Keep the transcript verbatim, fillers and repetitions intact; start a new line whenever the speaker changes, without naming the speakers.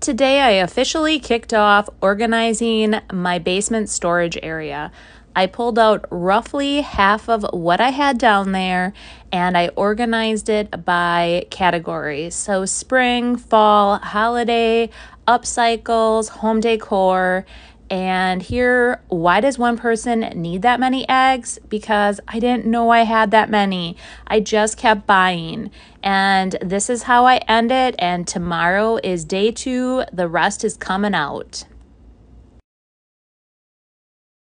today I officially kicked off organizing my basement storage area. I pulled out roughly half of what I had down there and I organized it by categories. So spring, fall, holiday, upcycles, home decor. And here, why does one person need that many eggs? Because I didn't know I had that many. I just kept buying. And this is how I end it. And tomorrow is day two. The rest is coming out.